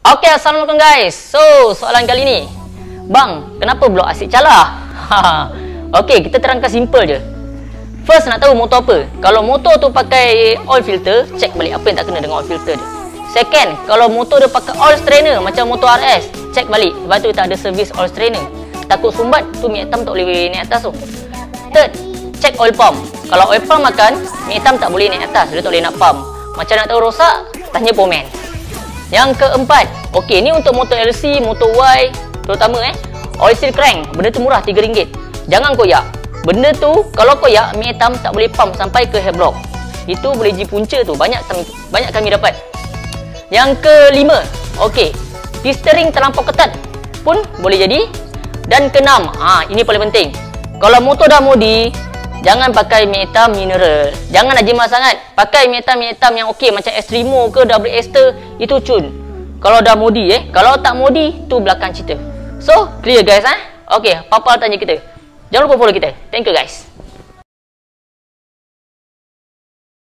Okay, Assalamualaikum guys. So, soalan kali ni, bang, kenapa blok asyik calar? Okay, kita terangkan simple je. First, nak tahu motor apa. Kalau motor tu pakai oil filter, check balik apa yang tak kena dengan oil filter dia. Second, kalau motor dia pakai oil strainer macam motor RS, check balik. Sebab tu kita ada servis oil strainer. Takut sumbat, tu minyak hitam tak boleh naik atas tu. Third, check oil pump. Kalau oil pump makan, minyak hitam tak boleh naik atas. Dia tak boleh nak pump. Macam nak tahu rosak, tanya Pomen. Yang keempat, okey, ni untuk motor LC, motor Y, terutama oil seal crank. Benda tu murah RM3. Jangan koyak. Benda tu kalau koyak, minyak hitam tak boleh pump sampai ke headblock. Itu boleh jadi punca tu. Banyak kami dapat. Yang kelima, okey, piston ring terlampau ketat pun boleh jadi. Dan keenam, ini paling penting. Kalau motor dah modi, jangan pakai minyak hitam mineral. Jangan nak jimat sangat. Pakai minyak hitam yang okey macam Extremo ke Double Ester, itu cun. Kalau dah modi kalau tak modi, tu belakang cerita. So, clear guys Okey, apa-apa tanya kita. Jangan lupa follow kita. Thank you guys.